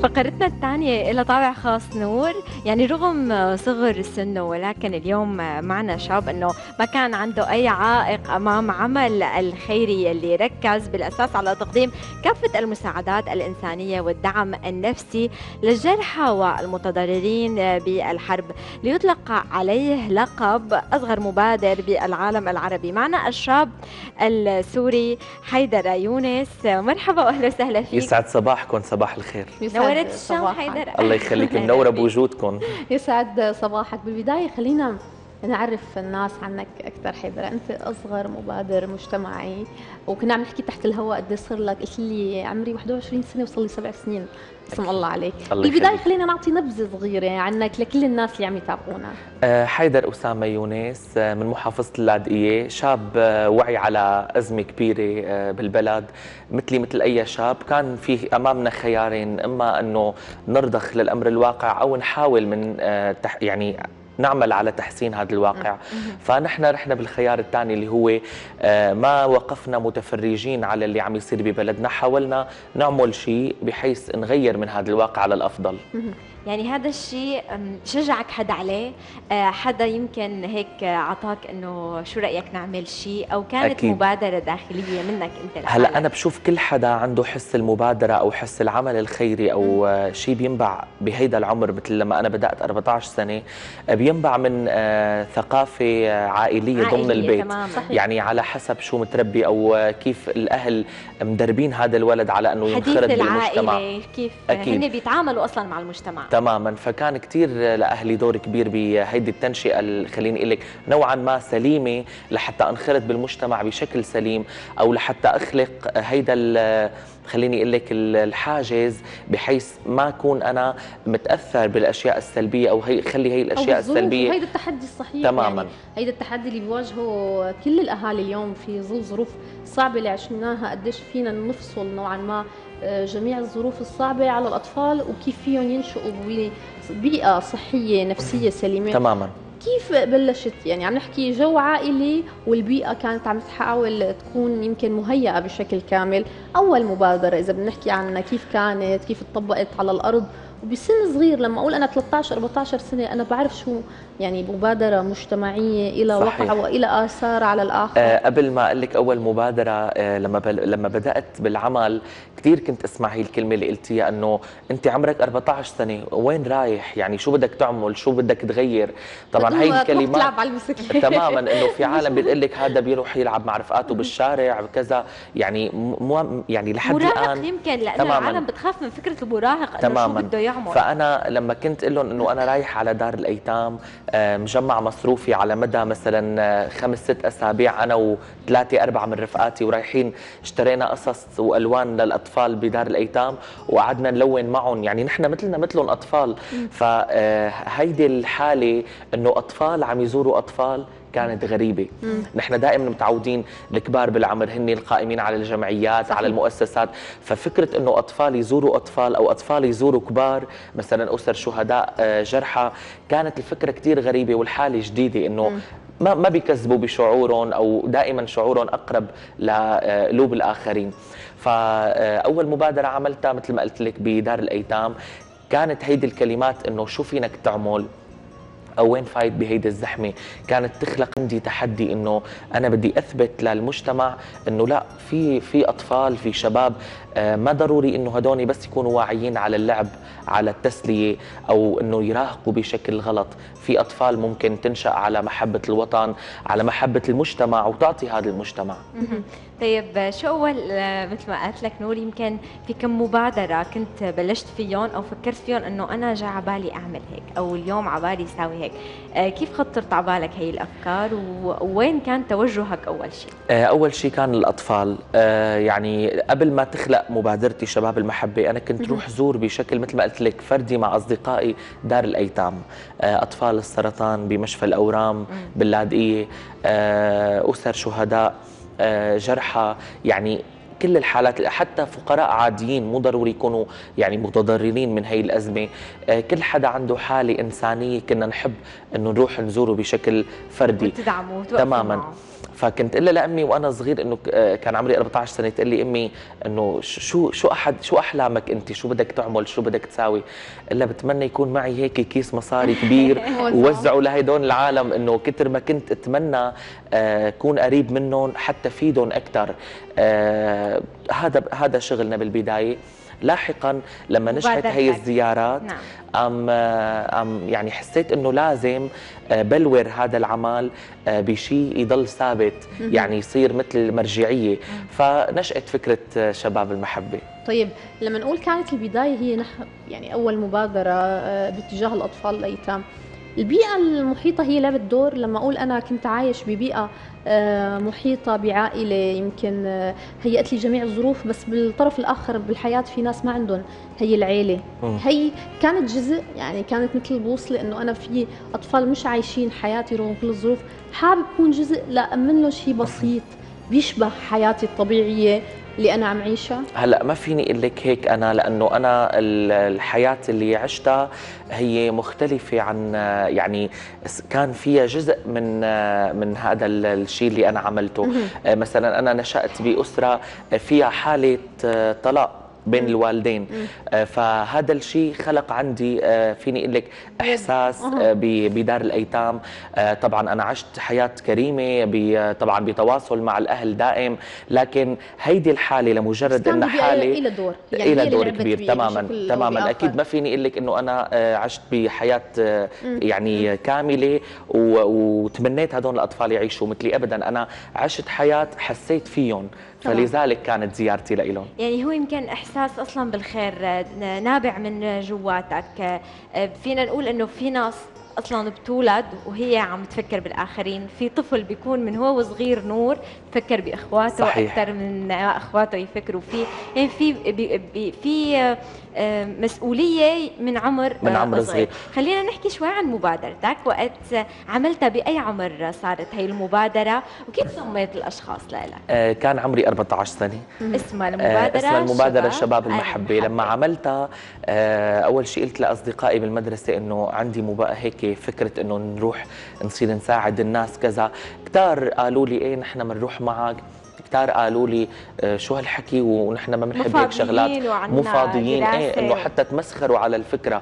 فقرتنا الثانية لها طابع خاص نور، يعني رغم صغر سنه ولكن اليوم معنا شاب انه ما كان عنده اي عائق امام عمل الخيري اللي ركز بالاساس على تقديم كافة المساعدات الانسانية والدعم النفسي للجرحى والمتضررين بالحرب، ليطلق عليه لقب اصغر مبادر بالعالم العربي. معنا الشاب السوري حيدر يونس، مرحبا واهلا وسهلا فيك. يسعد صباحكم، صباح الخير. نورت الشام حيدر. الله يخليك، منورة بوجودكم. يسعد صباحك. بالبداية خلينا نعرف الناس عنك أكثر. حيدر، أنت أصغر مبادر مجتمعي، وكنا عم نحكي تحت الهواء قد صار لك. قلت لي عمري 21 سنة وصل لي 7 سنين. اسم الله عليك. بالبداية خلينا نعطي نبذة صغيرة عنك لكل الناس اللي عم يتابعونا. حيدر أسامة يونس من محافظة اللاذقية، شاب وعي على أزمة كبيرة بالبلد مثلي مثل أي شاب. كان في أمامنا خيارين، إما أنه نرضخ للأمر الواقع أو نحاول من يعني نعمل على تحسين هذا الواقع. فنحن رحنا بالخيار الثاني اللي هو ما وقفنا متفرجين على اللي عم يصير ببلدنا، حاولنا نعمل شيء بحيث نغير من هذا الواقع على الأفضل. يعني هذا الشيء شجعك حدا عليه؟ حدا يمكن هيك عطاك انه شو رأيك نعمل شيء، او كانت أكيد مبادرة داخلية منك انت لحالك؟ هلا انا بشوف كل حدا عنده حس المبادرة او حس العمل الخيري او شيء بينبع بهيدا العمر. مثل لما انا بدأت 14 سنة بينبع من ثقافة عائلية ضمن البيت. تمام. يعني على حسب شو متربي او كيف الاهل مدربين هذا الولد على انه ينخرط بالمجتمع، كيف هن بيتعاملوا اصلا مع المجتمع تماما. فكان كثير لاهلي دور كبير بهيدي التنشئه خليني اقول لك نوعا ما سليمه، لحتى انخرط بالمجتمع بشكل سليم، او لحتى اخلق هيدا خليني اقول لك الحاجز، بحيث ما اكون انا متاثر بالاشياء السلبيه او خلي هي الاشياء السلبيه. هيدا التحدي الصحيح تماما. يعني هيدا التحدي اللي بيواجهه كل الاهالي اليوم في ظل ظروف صعبه اللي عشناها. قديش فينا نفصل نوعا ما جميع الظروف الصعبه على الاطفال، وكيف فيهم ينشئوا ببيئه صحيه نفسيه سليمه. تماما. كيف بلشت؟ يعني عم نحكي جو عائلي والبيئة كانت عم تحاول تكون يمكن مهيئة بشكل كامل. أول مبادرة إذا بنحكي عنها كيف كانت، كيف اتطبقت على الأرض وبسن صغير؟ لما أقول أنا 13 14 سنة أنا بعرف شو يعني مبادرة مجتمعية إلى وقع وإلى آثار على الآخر. قبل ما أقول لك أول مبادرة، لما بدأت بالعمل كثير كنت أسمع هي الكلمة اللي قلتيها، أنه أنت عمرك 14 سنة وين رايح؟ يعني شو بدك تعمل؟ شو بدك تغير؟ طبعا هي الكلمات تلعب على الموسيقى تماما. انه في عالم بتقول لك هذا بيروح يلعب مع رفقاته بالشارع وكذا، يعني يعني لحد الان يمكن لانه العالم بتخاف من فكره المراهق انه شو بده يعمل. فانا لما كنت اقول لهم انه انا رايح على دار الايتام، مجمع مصروفي على مدى مثلا 5 6 اسابيع، انا و3 4 من رفقاتي، ورايحين اشترينا قصص والوان للاطفال بدار الايتام وقعدنا نلون معهم، يعني نحن مثلنا مثلهم اطفال. فهيدي الحاله انه اطفال عم يزوروا اطفال كانت غريبة. نحن دائما متعودين الكبار بالعمر هن القائمين على الجمعيات، صحيح، على المؤسسات. ففكرة انه اطفال يزوروا اطفال او اطفال يزوروا كبار، مثلا اسر شهداء جرحى، كانت الفكرة كثير غريبة والحالة جديدة، انه ما بيكذبوا بشعورهم او دائما شعورهم اقرب لقلوب الاخرين. فاول مبادرة عملتها مثل ما قلت لك بدار الايتام كانت هيدي الكلمات، انه شو فينك تعمل او وين فايت بهيدي الزحمه. كانت تخلق عندي تحدي انه انا بدي اثبت للمجتمع انه لا، في اطفال، في شباب، ما ضروري انه هدول بس يكونوا واعيين على اللعب، على التسليه، او انه يراهقوا بشكل غلط. في اطفال ممكن تنشا على محبه الوطن، على محبه المجتمع، وتعطي هذا المجتمع. طيب شو اول مثل ما قلت لك نور، يمكن في كم مبادره كنت بلشت فيهم او فكرت فيهم انه انا جا عبالي اعمل هيك، او اليوم عبالي اساوي هيك؟ كيف خطرت عبالك هي الافكار ووين كان توجهك اول شيء؟ اول شيء كان الاطفال. يعني قبل ما تخلق مبادرتي شباب المحبه انا كنت روح زور بشكل مثل ما قلت لك فردي مع اصدقائي دار الايتام، اطفال السرطان بمشفى الاورام باللاذقيه، اسر شهداء جرحى. يعني كل الحالات، حتى فقراء عاديين مو ضروري يكونوا يعني متضررين من هي الأزمة، كل حدا عنده حالة إنسانية كنا نحب إنه نروح نزوره بشكل فردي وتدعموا وتوقفوا تماما. معه. فكنت اقول لامي وانا صغير انه كان عمري 14 سنه، تقول لي امي انه شو احلامك انت، شو بدك تعمل، شو بدك تساوي؟ الا بتمنى يكون معي هيك كيس مصاري كبير ووزعه لهدول العالم، انه كثر ما كنت اتمنى اكون قريب منهم حتى فيدهم اكثر. هذا شغلنا بالبدايه. لاحقا لما نجحت هي الزيارات نعم. يعني حسيت انه لازم بلور هذا العمل بشيء يضل ثابت، يعني يصير مثل مرجعيه، فنشأت فكره شباب المحبه. طيب لما نقول كانت البدايه هي يعني اول مبادره باتجاه الاطفال الايتام، البيئة المحيطة هي لعبت دور؟ لما أقول أنا كنت عايش ببيئة محيطة بعائلة يمكن هيئت لي جميع الظروف، بس بالطرف الآخر بالحياة في ناس ما عندهم هي العيلة، هي كانت جزء، يعني كانت مثل البوصلة إنه أنا في أطفال مش عايشين حياتي رغم كل الظروف، حابب أكون جزء لأمن له شيء بسيط بيشبه حياتي الطبيعية اللي أنا عم عيشها. هلا ما فيني اقول لك هيك انا، لانه انا الحياه اللي عشتها هي مختلفه عن، يعني كان فيها جزء من هذا الشيء اللي انا عملته. مثلا انا نشأت بأسرة فيها حاله طلاق بين الوالدين، فهذا الشيء خلق عندي فيني اقول لك احساس بدار الايتام. طبعا انا عشت حياه كريمه طبعا بتواصل مع الاهل دائم، لكن هيدي الحاله لمجرد انها حاله الى دور، يعني الى دور كبير تماما. اكيد ما فيني اقول لك انه انا عشت بحياه يعني كامله وتمنيت هدول الاطفال يعيشوا مثلي، ابدا. انا عشت حياه حسيت فيهم، فلذلك كانت زيارتي لهم. يعني هو يمكن احساس اصلا بالخير نابع من جواتك. فينا نقول انه في ناس اصلا بتولد وهي عم تفكر بالاخرين، في طفل بيكون من هو وصغير نور بفكر باخواته صحيح. اكثر من اخواته يفكروا فيه، يعني في مسؤوليه من عمر صغير. خلينا نحكي شوي عن مبادرتك، وقت عملتها باي عمر صارت هي المبادره، وكيف سميت الاشخاص لها؟ كان عمري 14 سنه. اسمها المبادره شباب المحبه. لما عملتها اول شيء قلت لاصدقائي بالمدرسه انه عندي هيك فكره انه نروح نصير نساعد الناس كذا. كتار قالوا لي ايه نحن بنروح معك، كتار قالوا لي شو هالحكي ونحن ما بنحب هيك شغلات، مو فاضيين، ايه انه حتى تمسخروا على الفكره.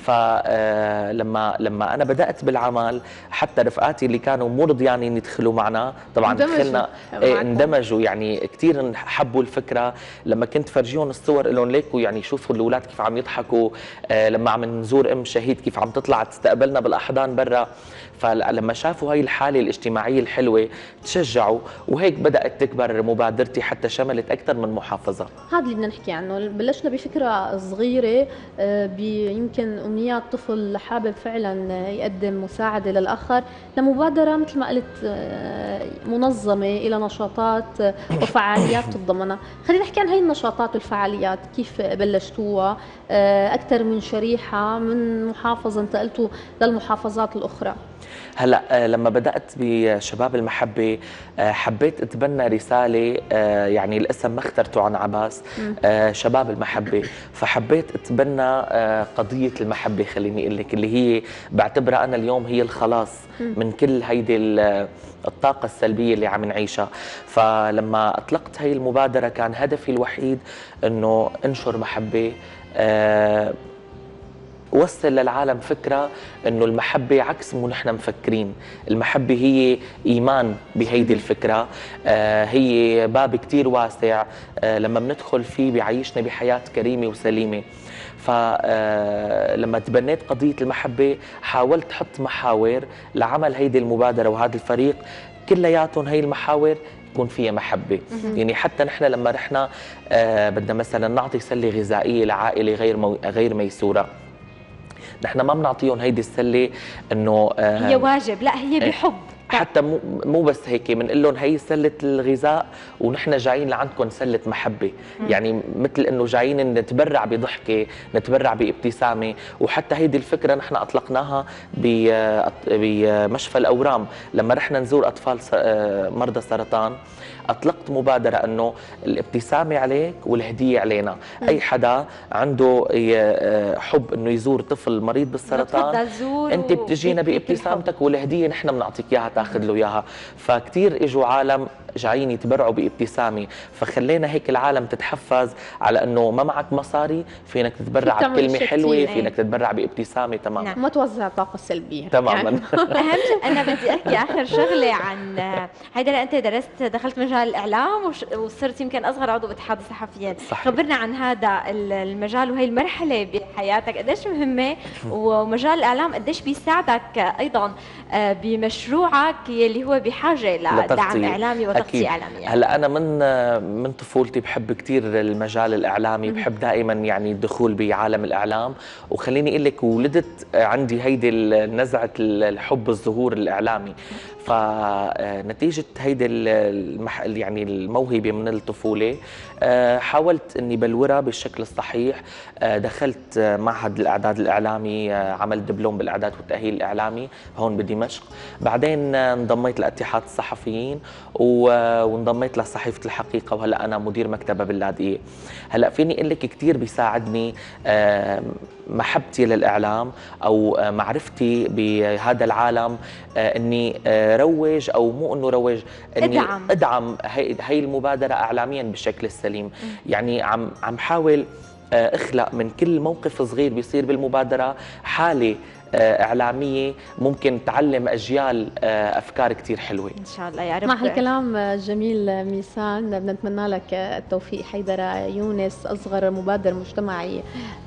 فلما انا بدات بالعمل حتى رفقاتي اللي كانوا مو رضيانين يدخلوا معنا، طبعا دخلنا اندمجوا، يعني كثير حبوا الفكره. لما كنت فرجيهم الصور لهم ليكوا يعني شوفوا الاولاد كيف عم يضحكوا، لما عم نزور ام شهيد كيف عم تطلع تستقبلنا بالاحضان برا، فلما شافوا هاي الحاله الاجتماعيه الحلوه تشجعوا، وهيك بدات تكبر مبادرتي حتى شملت اكثر من محافظه. هذا اللي بدنا نحكي عنه، بلشنا بفكره صغيره يمكن امنيات طفل حابب فعلا يقدم مساعده للاخر، لمبادره مثل ما قلت منظمه الى نشاطات وفعاليات تتضمنها. خلينا نحكي عن هي النشاطات والفعاليات، كيف بلشتوها؟ اكثر من شريحه من محافظه انتقلتوا للمحافظات الاخرى. هلا لما بدات بشباب المحبه حبيت اتبنى رساله، يعني الاسم ما اخترته عن عباس، شباب المحبه، فحبيت اتبنى قضيه المحبه، خليني اقول لك، اللي هي بعتبرها انا اليوم هي الخلاص من كل هيدي الطاقه السلبيه اللي عم نعيشها. فلما اطلقت هي المبادره كان هدفي الوحيد انه انشر محبه، وصل للعالم فكرة انه المحبة عكس مو نحن مفكرين. المحبة هي ايمان بهيدي الفكرة، هي باب كتير واسع، لما بندخل فيه بيعيشنا بحياة كريمة وسليمة. فلما تبنيت قضية المحبة حاولت حط محاور لعمل هيدي المبادرة وهذا الفريق، كلياتهم هي المحاور يكون فيها محبة. يعني حتى نحن لما رحنا بدنا مثلا نعطي سلة غذائية لعائلة غير ميسورة، نحن ما بنعطيهم هيدي السله انه هي واجب، لا هي بحب حتى مو بس هيك، بنقول لهم هي سله الغذاء ونحن جايين لعندكم سله محبه. يعني مثل انه جايين نتبرع بضحكه، نتبرع بابتسامه. وحتى هيدي الفكره نحن اطلقناها بمشفى الاورام لما رحنا نزور اطفال مرضى سرطان. اطلقت مبادره انه الابتسامه عليك والهديه علينا. اي حدا عنده حب انه يزور طفل مريض بالسرطان، انت بتجينا بابتسامتك والهديه نحن بنعطيك اياها تاخذ له اياها. فكتير اجوا عالم جايين يتبرعوا بابتسامه، فخلينا هيك العالم تتحفز على انه ما معك مصاري فينك تتبرع بكلمه حلوه، فينك تتبرع بابتسامه. تمام. نعم. ما توزع طاقه سلبيه تماما. يعني. اهم انا بدي احكي اخر شغله عن هيدا. انت دخلت مجال الاعلام وصرت يمكن اصغر عضو باتحاد الصحفيين. صحيح. خبرنا عن هذا المجال وهي المرحله بحياتك قديش مهمه، ومجال الاعلام قديش بيساعدك ايضا بمشروعك اللي هو بحاجه لدعم اعلامي وتغطيه اعلاميه. هلا انا من طفولتي بحب كثير المجال الاعلامي، بحب دائما يعني الدخول بعالم الاعلام. وخليني اقول لك ولدت عندي هيدي نزعه الحب الظهور الاعلامي. فنتيجه هيدي يعني الموهبه من الطفوله حاولت اني بلورها بالشكل الصحيح. دخلت معهد الاعداد الاعلامي، عملت دبلوم بالاعداد والتاهيل الاعلامي هون بدمشق. بعدين انضميت لاتحاد الصحفيين وانضميت لصحيفه الحقيقه، وهلا انا مدير مكتبه باللاذقيه. هلا فيني اقول لك كثير بيساعدني محبتي للاعلام او معرفتي بهذا العالم اني روج او مو انه روج، اني ادعم هي المبادره اعلاميا بالشكل السليم. يعني عم حاول اخلق من كل موقف صغير بيصير بالمبادره حاله إعلامية ممكن تعلم أجيال أفكار كتير حلوة إن شاء الله يا رب. مع هالكلام الجميل ميسان بدنا نتمنى لك التوفيق. حيدرة يونس أصغر مبادر مجتمعي،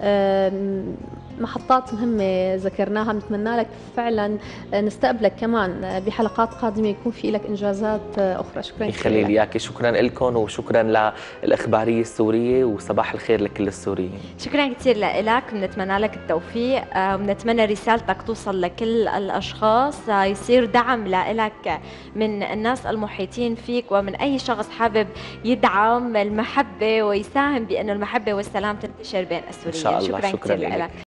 محطات مهمة ذكرناها، بنتمنى لك فعلا نستقبلك كمان بحلقات قادمة يكون في لك إنجازات أخرى. شكرا كثير. يخلي لي إياكي. شكرا لكم وشكرا للإخبارية السورية وصباح الخير لكل السوريين. شكرا كثير لك، بنتمنى لك التوفيق، وبنتمنى رسالتك توصل لكل الأشخاص، يصير دعم لك من الناس المحيطين فيك ومن أي شخص حابب يدعم المحبة ويساهم بأن المحبة والسلام تنتشر بين السوريين. إن شاء الله. شكرا كثير لك.